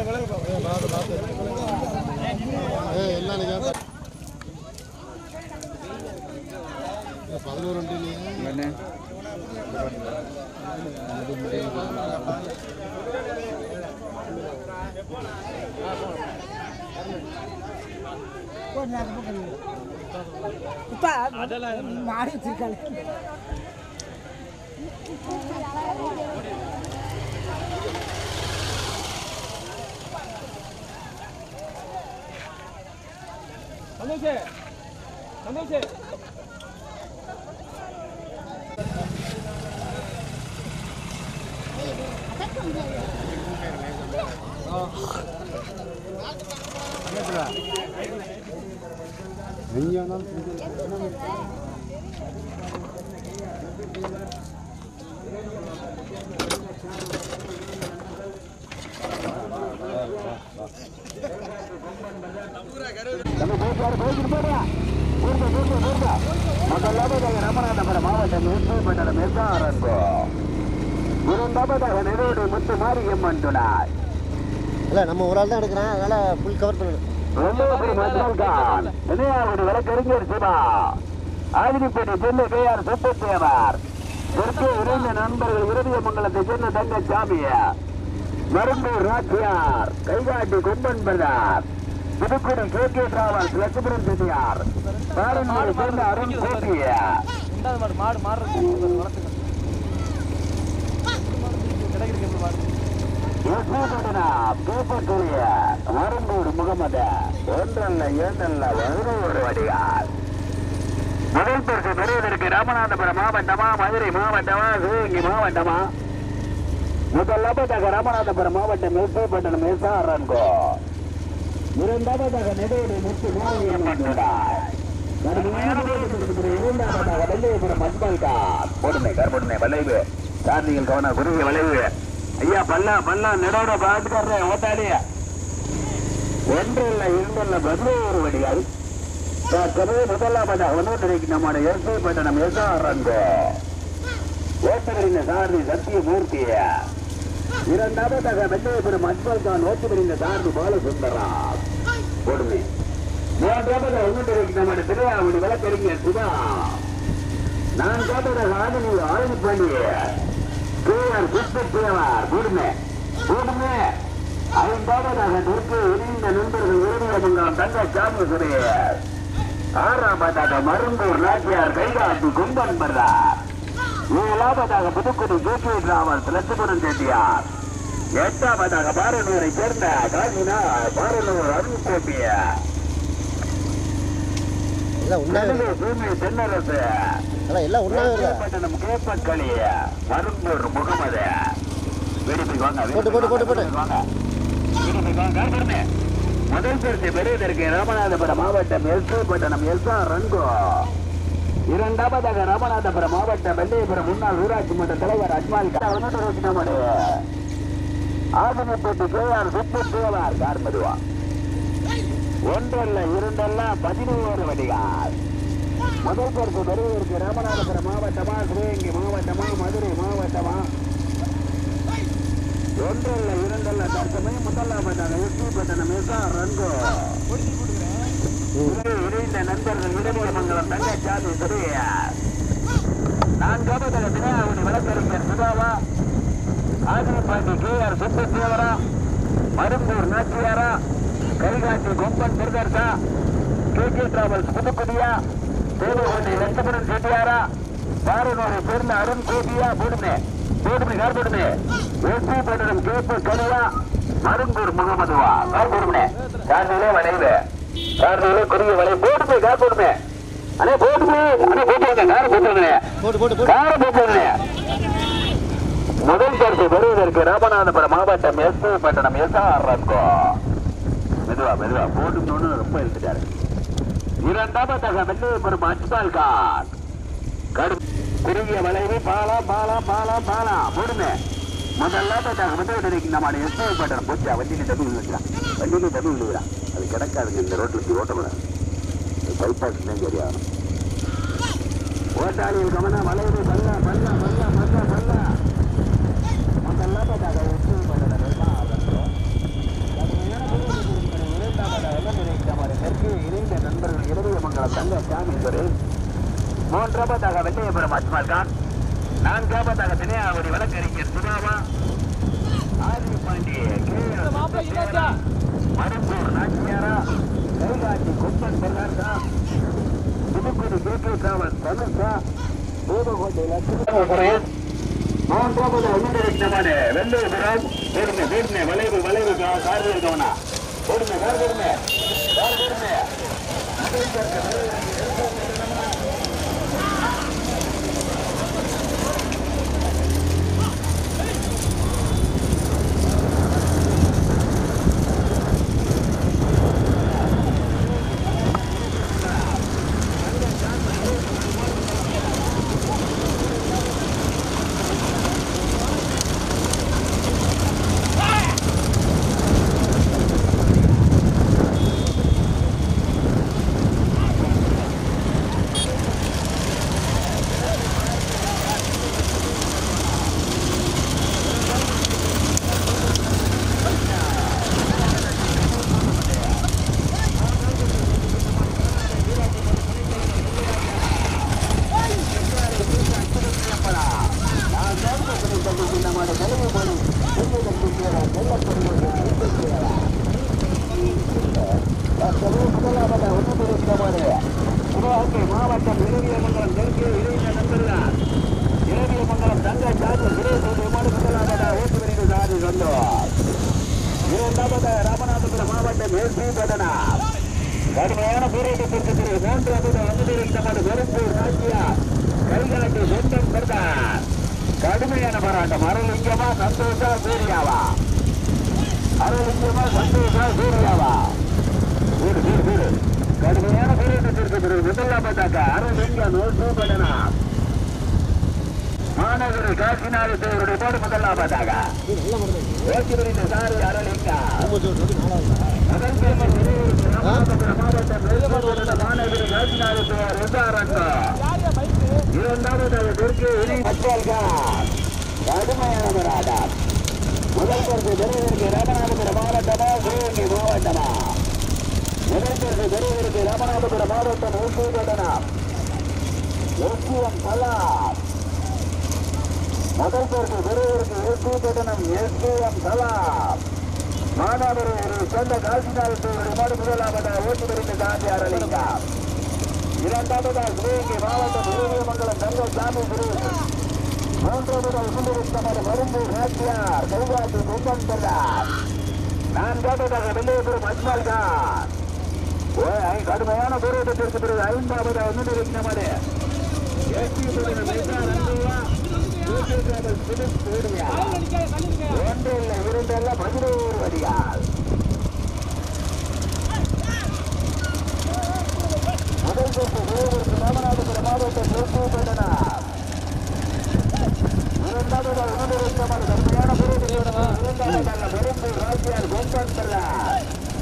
மாறி வச்சிருக்காங்க. சந்தோஷ் ராமநாதபுரம் மாவட்டம் மேற்கொள்ளப்பட்ட மெசாரன்போ இரண்டாவதாக நெருடு முத்து மாரியம்மன் துணாய். இல்ல நம்ம ஒரு ஆள் தான் எடுக்கிறேன், அதனால ஃபுல் கவர் பண்ணணும். வழக்கறிஞர் சிவா ஆதினிப்பேட்டை செல்ல KR சுப்பத்தேவர் தெற்கே இணைந்த நண்பர்கள் இறுதியமங்கலத்தை சேர்ந்த தங்கச்சாமி மருந்தூர் ராட்சியார் கைகாட்டி கொம்பன் பிரதார் புதுக்குடி KK டிராவல்ஸ் லட்சுமணன் செட்டியார் பாரம்பரிய சேர்ந்த அருண் கோபிய மருந்தூர் முகமது ஒன்றல்ல இரண்டல்ல 11 வடிகால். முதல் பரிசு பெறுவதற்கு ராமநாதபுரம் மாவட்டமா மதுரை மாவட்டமா சிவகங்கை மாவட்டமா? முதலாவதாக ராமநாதபுரம் மாவட்டம் மேற்பட்டணம் மேசாரன்கோ. இரண்டாவதாக நெடுவடி முத்து மாரியம்மன் இரண்டாவதாக வெள்ளையபுரம் மண்பால்கார் போடுமை கருப்பொடுமை வளைவு கார்த்திகள் கவன குறுகிய வளைவு. ஐயா பல்லா நெடோட பாத்துக்கார ஓட்டாளிய ஒன்றில்ல இரண்டல்ல 11 வடிகால். முதலாவதாக ஒன்றிற்கு நம்முடைய எஸ்ஐப்பட்டணம் எஸ்ஆர்என்கோ ஓட்டரின் சாரதி சத்தியமூர்த்திய. இரண்டாவதாக வெள்ளையபுரம் அஜ்மல்கான் ஓட்டுமறிந்த சாரதி பாலசுந்தரா கொடுமை. மூன்றாவதாக ஒன்றிற்கு நம்முடைய திருவாவூர் வழக்கறிஞர் சுதா. நான்காவதாக ஆதினி KR சுப்பத்தேவர் கொடுமை. ஐந்தாவதாக தெற்கு இணைந்த நண்பர்கள் இறுதியமங்கலம் தங்கச்சாமி சுரேஷ். ஆறாவதாக மருந்தூர் நாச்சியார் கைகாட்டி கும்பன் பர்றார். ஏழாவதாக புதுக்குடி KK டிராவல்ஸ் லட்சுமணன் செட்டியார். எட்டாவதாக பாரனூரை சேர்ந்த காசினா பாரனூர் அருண் கோபிய பூமி தென்னரசு பட்டணம் கேப்பக்களி மருந்தூர் முகமது. முதல் பரிசு பெறுவதற்கு ராமநாதபுரம் மாவட்டம் எஸ்ஐப்பட்டணம் எஸ்ஆர்என்கோ. இரண்டாவதாக ராமநாதபுரம் மாவட்டம் வெள்ளையபுரம் முன்னாள் ஊராட்சி மன்ற தலைவர் அஜ்மால் ஆதினப்பேட்டை KR சுப்பத்தேவர் கார்மதுவா. ஒன்றல்ல இரண்டல்ல 11 வடிகால். முதல் பரிசு பெறுவதற்கு ராமநாதபுரம் மாவட்டமா சிவகங்கை மாவட்டமா மதுரை மாவட்டமா? ஒன்றல்ல இரண்டல்ல தற்சமயம் முதலாவதாக எஸ்ஐப்பட்டணம் எஸ்ஆர்என்கோ இணைந்த நண்பர்கள் இடைமங்கலம் தங்கச்சாமி சுரேஷ். நான்காவதாக திருவாவூர் வழக்கறிஞர் சுதாவா ஆதினிப்பாண்டி KR சுப்பத்தேவரா மருந்தூர் நாச்சியாரா கைகாட்டி கொம்பன் பிரதர்சா KK டிராவல்ஸ் புதுக்குடியா தேவகோட்டை லட்சுமணன் செட்டியாரா பாரனூரை சேர்ந்த அருண் கோபியா போடுமே கார்படுமே எஸ்ஐப்பட்டணம் கேப்பு கலியா மருந்தூர் முகமதுவா கார்படுமே கார்னிலே வளைவு கார்னிலே குறுகிய வளைவு போட்டுமே கார்படுமே அண்ணே போட்டுமே அண்ணே போட்டுவாங்க கார போட்டுவாங்க. முதல் பரிசு பெறுவதற்கு ராமநாதபுரம் மாவட்டம் எஸ்ஐப்பட்டணம் எஸ்ஆர்என்கோ. மெதுவா போட்டுன்னு ரொம்ப எழுத்துட்டாரு. இரண்டாவதாக வெள்ளையபுரம் அஜ்மால்கான் குறுகிய வளைவு பாலா போடுமே. முதலாவதாக முதலிடருக்கு நம்முடைய எஸ்ஐப்பட்டணம் போச்சா வண்டியில தம்பி விழுகிறான். அது கிடக்காதுங்க, இந்த ரோட்டில் ஓட்டக்கூடாது. பைபாஸ் சரியா ஓட்டாளியில் கவனம் வளைவு பல்ல முதலாவதாக எஸ்ஐப்பட்டணம் மூன்றாவதாக வெள்ளையபுரம் அஜ்மல் கான், நான்காவதாக தினையாவடி வழக்கறிஞர் சுபாவா, ஆதிபாண்டி மருப்பூர் நாச்சியாரா, கைகாட்டி கொப்பன் பல்லார்தா, புதுக்குடி கேகே காவல் தனுஷா, பூதகோட்டை லட்சுமி, மூன்றாவது ஒன்றிருக்கிறமான வெள்ளையபுரம் வீடுமே வளைவு வளைவு கார் இருக்கவனா ஓடுமே கார் கொடுமே கார் கொடுமே மாவட்டம் இரவியமங்கலம் தெற்கு இளைஞர் நண்பர்களார் இரவியமங்கலம் தங்க சார்பு ஓட்டுநரின் சாதி சொந்தோர். இரண்டாவது ராமநாதபுரம் மாவட்டம் எஸ்பி பட்டனா கடுமையான போராட்டத்திற்கு பிறகு மூன்றாவது அமுதிருந்தமது மருப்பூர் நாச்சியார் கைகாட்டி சொந்தம் பெற்றார். கடுமையான போராட்டம். அருளிங்கமா சந்தோஷா சூர்யாவா, அருளிங்கமா சந்தோஷா சூர்யாவா, வீடு வீடு வீடு கடுமையான போராட்டத்திற்கு பிறகு முதலாவதாக அருளிங்கம் பட்டனா மாநகர காசிநாதத்தேவருடைய போடு முதலாவதாக ஓட்டுநரின் சாரி அருளிங்கா மாநகர காசிநாதத்தேவர் இரண்டாவது தெற்கு கடுமையான போராட்டம். முதல் பரிசு பெறுவதற்கு ராமநாதபுரம் மாவட்டமா சிவகங்கை மாவட்டமா? முதல் பரிசு பெறுவதற்கு ராமநாதபுரம் மாவட்டம் ஊசுவட்டனா எஸ்பிஎம் கலாம். முதல் பரிசு பெறுவதற்கு ஊசுவட்டனம் எஸ்பிஎம் கலாம். மாணவர்கள் சொந்த காசிநாதத்தேவருடைய முதலாவதாக ஓட்டுநரின் சாந்தி அரளிங்கம். இரண்டாவதாக சிவகங்கை மாவட்டம் இரவியமங்கலம் தங்கசாமி குரு. மூன்றாவதாக சுந்தரத்தமது மருப்பூர் நாச்சியார் கைகாட்டி கும்பன் பெற்றார். நான்காவதாக வெள்ளையபுரம் அஜ்மல் கான். கடுமையான போராட்டத்திற்கு பிறகு ஐந்தாவதாக முன்னிருக்கிறமது ஒன்றில் இரண்டல்ல 11 அடியால் முதல் பரிசு ராமநாதபுரம் மாவட்டம் பட்டனா. இரண்டாவதாக முன்னிருக்கிறமது கடுமையான போராட்டத்திற்கு இரண்டாவதாக மருப்பூர் நாச்சியார் கும்பன் பெற்றார்.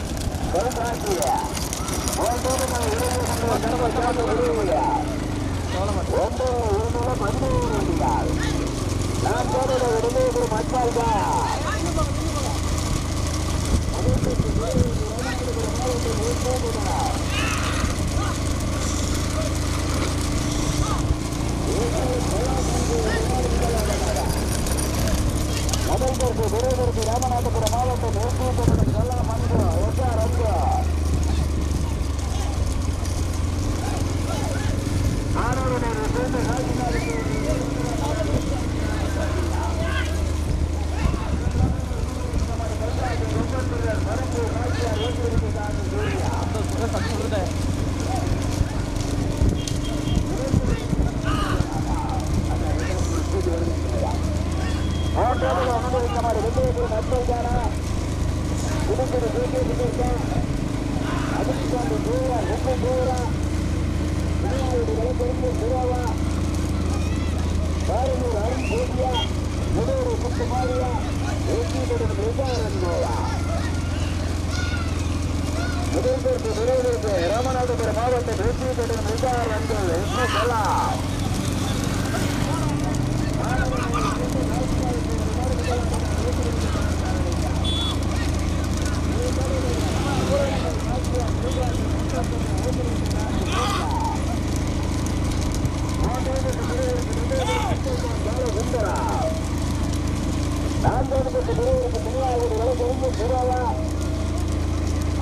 ராமநாதபுரம் மாவட்டம் ராமநாதபுரம் மாவட்டம்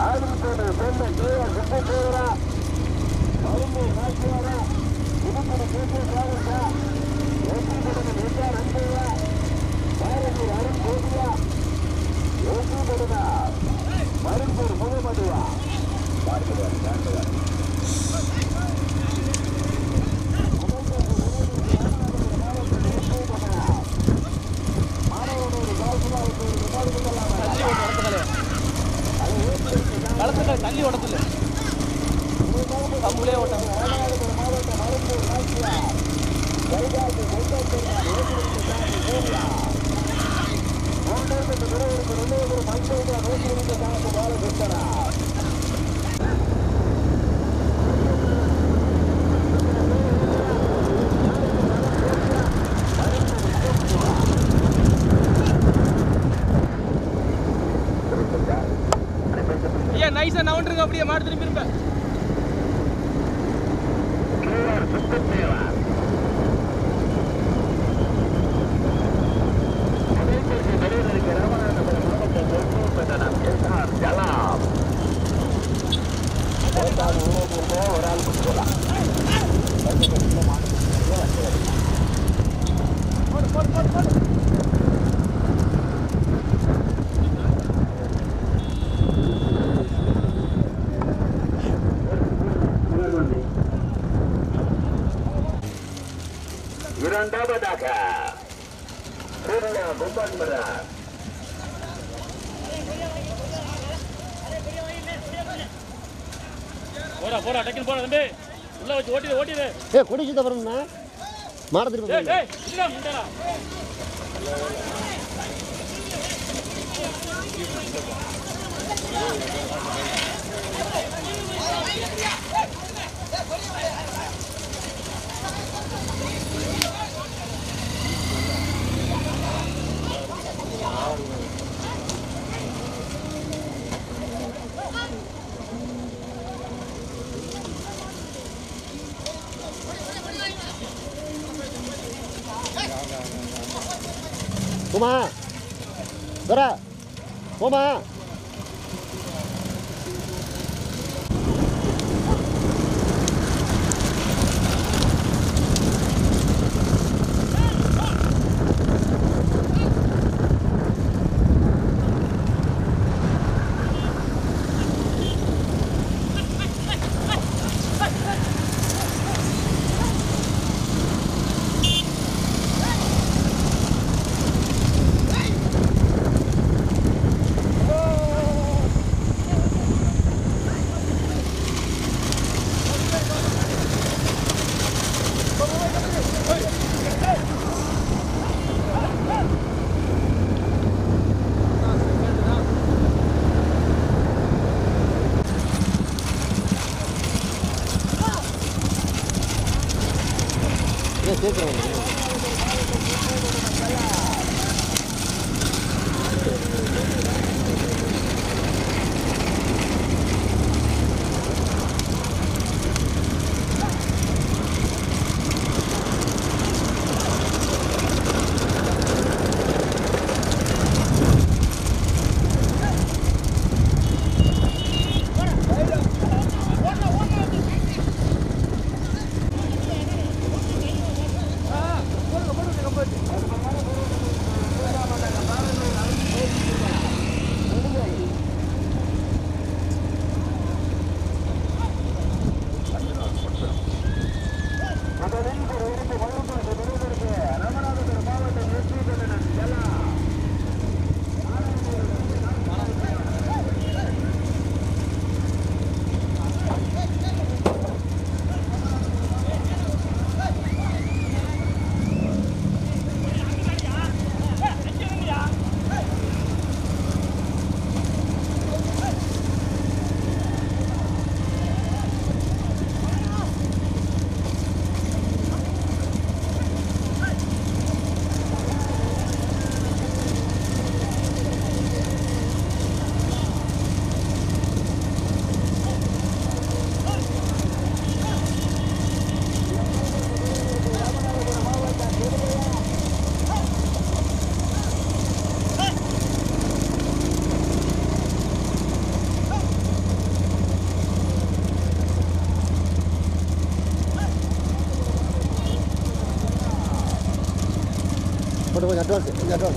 ஆதிக்கோடு சொந்த கேஆர் சுப்பேஸ்வரா மரும்பூர் நாச்சியாரா புதுக்குடி கேபி சாகர்கா ஏசி கொடுங்க எஸ்ஆர் அன்பையா பாரதியூர் அருண் கோபியா ஏசி கொடுங்க மரும்பூர் முகமதுவா பார்க்கிறார் களத்துக்கள் தள்ளி ஓட்டத்துல கம்புலே ஓட்டம் நைஸா நவுண்டுருங்க அப்படியே மாடு திரும்பி இருப்பேன் ஒரு ஆள் கொடுக்கலாம் இரண்டாவதாக போடா போடா டக்குனு போடா தம்பி உள்ள வச்சு ஓட்டிடு ஓட்டிடு ஏய் குடிச்சு தவறணும்னா மாட திருப்பி ஏய் ஏய் இல்லடா முண்டடா போமா வரா போமா சேர்த்து அட்வான்ஸ் கொஞ்சம் அட்வான்ஸ்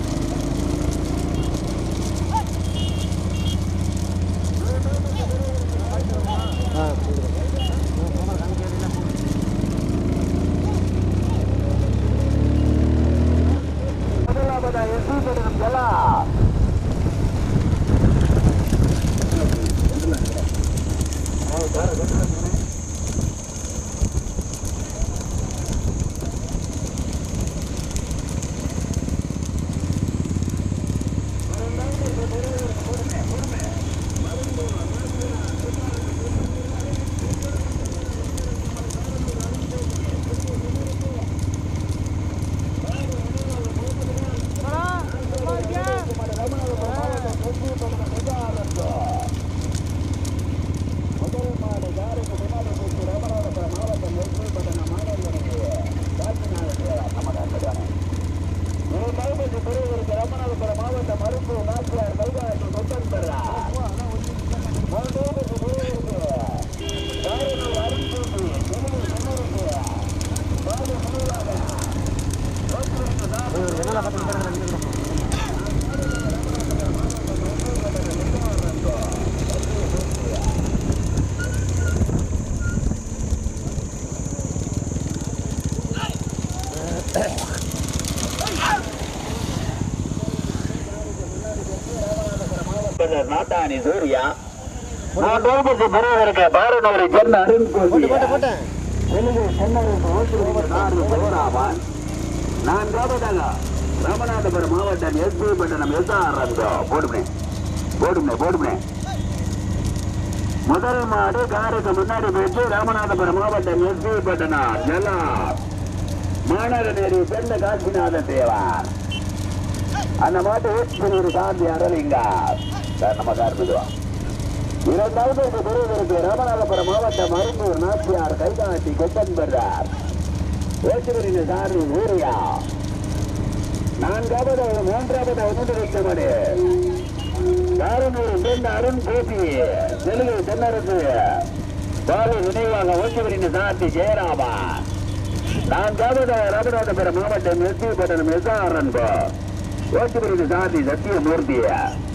நாட்டாணி சூர்யா பெறுவதற்கு பாரநகரை சேர்ந்த போட்டேன் நான்காவதாக ராமநாதபுரம் மாவட்டம் எஸ்பி பட்டணம் போடுமே முதல் மாடு காருக்கு முன்னாடி போயிட்டு ராமநாதபுரம் மாவட்டம் எஸ்பி பட்டணம் ஜலா மாநகரேரி சேர்ந்த காசிநாத தேவார் அந்த மாட்டு ஒரு சாந்தி அரலிங்க நம்ம கார்மிதுவா இரண்டாவது பெறுவதற்கு ராமநாதபுரம் மாவட்டம் அரும்பூர் நாச்சியார் கைகாட்டி கொத்தன்பர்றார் ஓட்டுவரின் சாரி ஊரியா நான்காவது மூன்றாவது ஒன்றிருக்கமடு காரனூர் சேர்ந்த அருண் கோபி தெலுங்கு தென்னரசு பாலு நினைவாக ஓட்டுவரின் சார்த்தி ஜெயராமா நான்காவது ராமநாதபுரம் மாவட்டம் எஸ்பி பட்டணம் எஸ்ஆர்என்போ ஓட்டுவரின் சார்த்தி சத்தியமூர்த்திய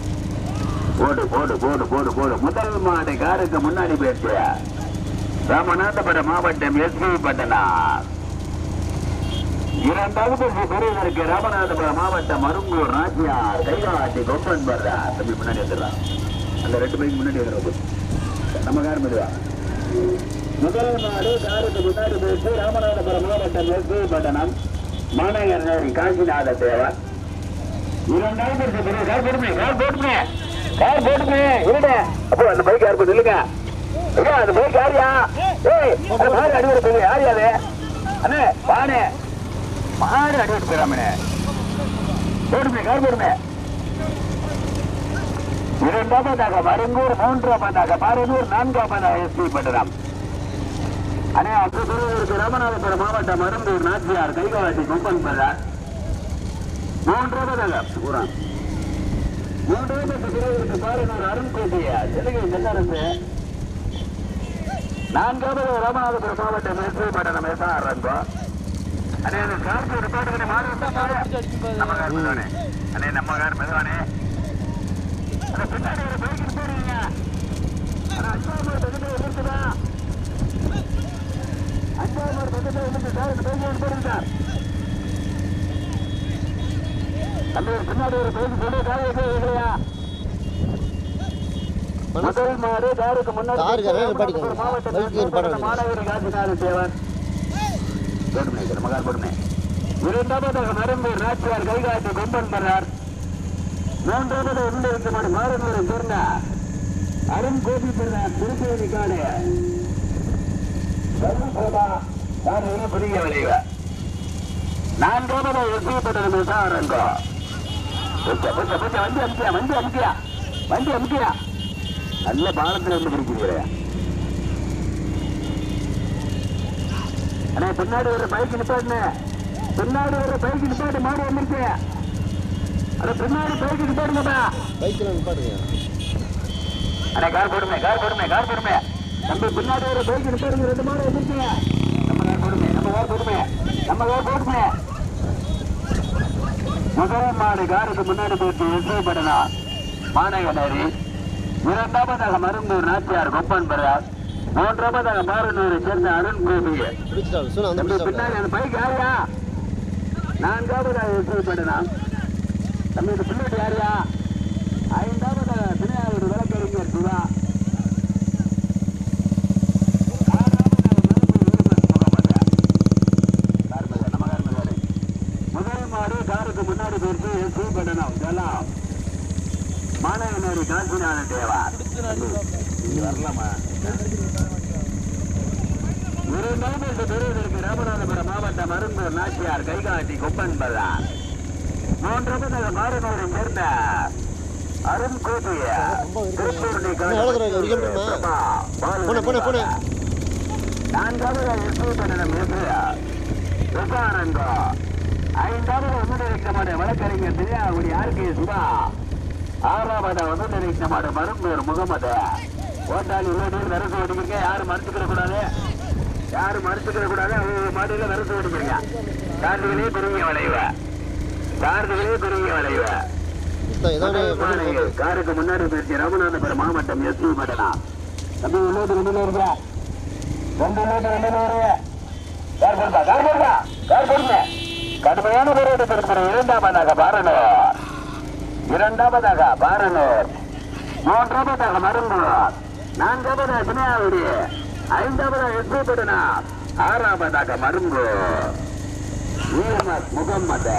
போடு முதல் மாடு காருக்கு முன்னாடி போயிடுச்சு ராமநாதபுரம் மாவட்டம் எஸ்பி பட்டணம் இரண்டாவது பெறுவதற்கு ராமநாதபுரம் மாவட்டம் அரும்பூர் நாச்சியார் கைகாட்டி கொப்பன் பர்றா தம்பி முன்னாடி வந்துடுறான் அந்த 2 பைக்கு முன்னாடி வந்துடும் நம்ம கார் மெதுவா முதல் மாடு காருக்கு முன்னாடி போயிட்டு ராமநாதபுரம் மாவட்டம் எஸ்பி பட்டணம் மாநகர் காசிநாத தேவர் இரண்டாவது கார் போட்டுமே இருட அப்போ அந்த பைக் யாரு இல்லைங்க ஐயா அந்த பைக் யாரியா மாடு அடிவர போய் யாரியாது அண்ணே வானே மாடு அடிவர போயிடாமனே கார் போடுமே இரண்டாவதாக மருங்கூர் மூன்றாவதாக பாரனூர் நான்காவதாக எஸ்பி பட்டணம் அண்ணே அங்கு பெறுவதற்கு ராமநாதபுரம் மாவட்டம் மருங்கூர் நாச்சியார் கைகாட்டி கொம்பன் பல்லார் மூன்றாவதாக ஊரான் மூன்றாவது பெறுவதற்கு பாரனூர் அருண்கோட்டியா தெலுங்கு தென்னரசு நான்காவது ராமநாதபுரம் மாவட்டம் எஸ்பி பட்டணம் எஸ்ஆர்என்போ அண்ணே கார்க்கு ரிப்பார்ட் மாறி நம்ம கார் மெதுவானே அண்ணே நம்ம கார் மெதுவானே பின்னாடி ஒரு பைக் போடுவீங்க அஞ்சாவது பக்கத்தில் இருக்குதா அஞ்சாவது பக்கத்தில் இருக்கு சார் இந்த பைக் போடுங்க சார் அந்த பின்னாடி ஒரு பைக் போட்டு கார் இல்லையா முதல் மாடு காருக்கு முன்னாடி மாவட்டம் மாநகரி காசிநாத தேவர் போடுமே இரண்டாவதாக மரும்பூர் நாச்சியார் கைகாட்டி கொம்பன் பர்றார் மூன்றாவது ஒன்றிருந்த மாடு மாறனூரை சேர்ந்த அருண் கோபி பர்றார் திருப்பதி காடு புதிய விளைவ நான்காவது எஸ்பி பட்டணம் விசாரங்கோ வண்டி அமுக்கியா நல்ல பாலத்துல இருந்து பிடிக்கிறீங்க அண்ணா பின்னாடி ஒரு பைக் நிப்பாட்டு மாடு வந்துருச்சு அட பின்னாடி பைக் நிப்பாடுங்கப்பா பைக்கில் நிப்பாடுங்க அண்ணா கார் போடுமே தம்பி பின்னாடி ஒரு பைக் நிப்பாடுங்க 2 மாடு வந்துருச்சு நம்ம கார் போடுமே முதல் மாடு காருக்கு முன்னாடி போயிட்டு எஸ்ஐப்படனா மாநகரி. இரண்டாவதாக மருந்தூர் நாச்சியார் கொப்பன் பெறார். மூன்றாவதாக மாரனூரை சேர்ந்த அருண் கோபி. பின்னாடி அந்த பைக் யாரியா? நான்காவதாக எஸ்ஐப்படனா தம்பி பின்னாடி யாரியா? ஐந்தாவதாக திணையாளர் விளக்கறிஞர் சிவா. முதல் மாடு காருக்கு முன்னாடி போயிட்டு எஸ்ஐப்படனம் ஜலாம் மாநகரி காசிநாதன் தேவார். வரலாமா? இரண்டாவது பெறுவதற்கு ராமநாதபுரம் மாவட்டம் மருந்தூர் நாச்சியார் கைகாட்டி கொப்பன் பல்லார். மூன்றாவதாக மாரனூரை சேர்ந்த அருண் கோபிய நான்காவது எஸ்ஐப்படனம் விசாரங்கோ. ஐந்தாவது ஒன்றிணைக்கப்பட்ட வழக்கறிஞர் திரையாகுடி ஆர்கே சுபா. ஆறாவது ஒன்றிணைக்கப்பட்ட மருந்தூர் முகமது. ஓட்டாளி இவ்வளவு வரசு ஓடிக்கிறீங்க. யாரும் மறுத்துக்கிற கூடாது, யாரும் மறுத்துக்கிற கூடாது. அவங்க மாட்டில வரசு ஓடிக்கிறீங்க. சார்ந்துகளே குறுகிய வளைவ, சார்ந்துகளே குறுகிய வளைவ. காருக்கு முன்னாடி பேசி ராமநாதபுரம் மாவட்டம் எஸ்வி பட்டனா. தம்பி உள்ளது 2 இருக்கிற 2 கடுமையான போராட்டத்திற்கு இரண்டாவதாக பாரனூர், இரண்டாவதாக பாரனூர், மூன்றாவதாக மருந்தூர், நான்காவதாக திணையாகுடி, ஐந்தாவதாக எஸ்வி பட்டனா, ஆறாவதாக மருந்தூர் முகம்மது.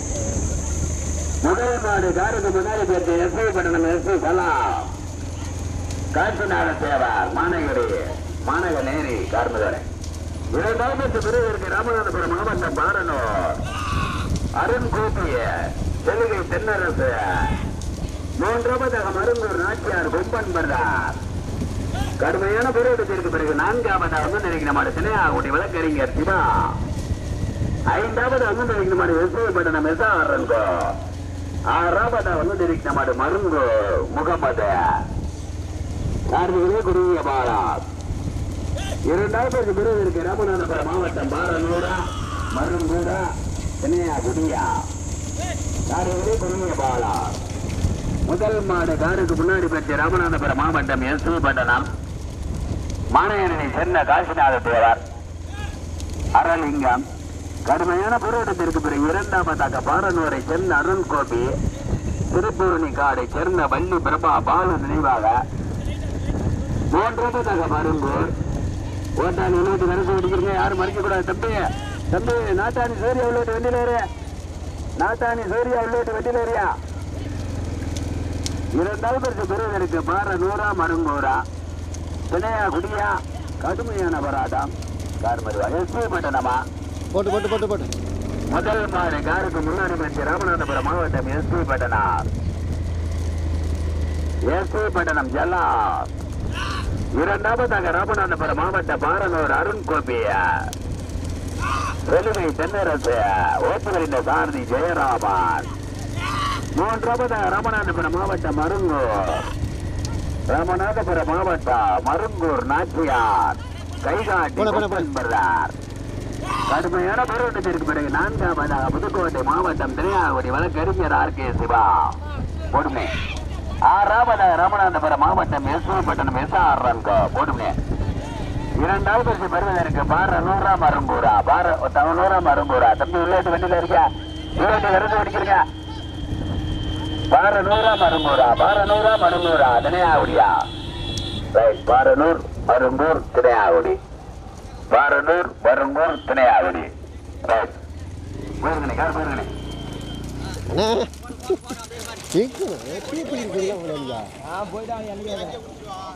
முதல் மாடு காருக்கு முன்னாடி பேசி எஸ்வி பட்டணம் எஸ்வி கலாம் காசிநாத தேவார் மாநகரி மாநகநேரி கார்மதரை. இரண்டாவது பிரிவிற்கு ராமநாதபுரம் மாவட்டம் பாரனூர் அருண் கோபிய தெலுங்கை தென்னரசு. மூன்றாவதாக மருந்தூர் நாச்சியார் கொம்பன் பர்றார். கடுமையான போராட்டத்திற்கு பிறகு நான்காவதாக நினைக்கிற மாடு திணையாகுடி வழக்கறிஞர் சிவா. ஐந்தாவது நினைக்கிற மாடு எஸ்வி பட்டணம் எஸ்ஆர்என்கோ. ஆறாவதாக நினைக்கிற மாடு மருங்கு முகமது. சார்பிலே குறுகிய பாலா. இரண்டாவது பிரிவிற்கு ராமநாதபுரம் மாவட்டம் பாரனூரா மருங்கூரா திணையாகுடியா. சார்பிலே குறுகிய பாலா. முதல் மாடு காருக்கு முன்னாடி பெற்ற ராமநாதபுரம் மாவட்டம் எஸ்வி பட்டணம் மாநகரனை சேர்ந்த காசிநாத தேவர் அரலிங்கம். கடுமையான போராட்டத்திற்கு பிறகு இரண்டாவதாக பாரனூரை சேர்ந்த அருண் கோபி, திருப்பூரணி காடை சேர்ந்த வள்ளி பிரபா பாலு நினைவாக. மூன்றாவதாக மருந்தூர் ஓட்டாளி உள்ளோட்டு வரசு ஓடிக்கிறீங்க. யாரும் மறைக்க கூடாது. தம்பி தம்பி நாட்டாணி சூரியா உள்ளோட்டு வெண்டிலேரு, நாட்டாணி சூரியா உள்ளோட்டு வெண்டிலேரியா. இரண்டாவது பெறுவதற்கு பாரனூரா மருங்கூரா திணையாகுடியா. கடுமையான போராட்டம் கார்மருவா எஸ்வி பட்டணமா. போட்டு போட்டு போட்டு போட்டு முதல் மாடு காருக்கு முன்னாடி பெற்ற ராமநாதபுரம் மாவட்டம் எஸ்வி பட்டணம் எஸ்வி பட்டணம் ஜல்லா. இரண்டாவதாக ராமநாதபுரம் மாவட்டம் பாரனூர் அருண் கோபிய வெளுமை தென்னரசு ஓட்டுகளின் சாரதி ஜெயராமன். மூன்றாவதாக ராமநாதபுரம் மாவட்டம் மருங்கூர், ராமநாதபுரம் மாவட்டம் மருங்கூர் நாச்சியார் கைகாட்டி கொம்பன். கடுமையான போராட்டத்திற்கு பிறகு நான்காவதாக புதுக்கோட்டை மாவட்டம் திரையாகுடி வழக்கறிஞர் ஆர்கே சிவா பொறுமை. ஆறாவதாக ராமநாதபுரம் மாவட்டம் எஸ்வி பட்டணம் எஸ்ஆர்என்கோ பொறுமை. இரண்டாவது பெறுவதற்கு பாரனூரா மருங்கூரா பாரனூரா மருங்கூரா. தம்பி உள்ளாட்டு வண்டியில இருக்க உள்ளாட்டு விரண்டு அடிக்கிறீங்க. பாரனூரா மருங்கூரா பாரனூரா மருங்கூரா திணையாகுடியா. பாரனூர் மருங்கூர் திணையாகுடி, பாரனூர் மருங்கூர் திணையாகுடி. போயிருங்கண்ணே கார் போயிருங்கண்ணே. போயிட்டாங்க